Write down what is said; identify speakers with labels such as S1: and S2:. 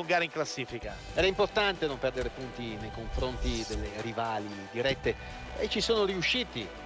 S1: allungare in classifica.
S2: Era importante non perdere punti nei confronti delle rivali dirette e ci sono riusciti.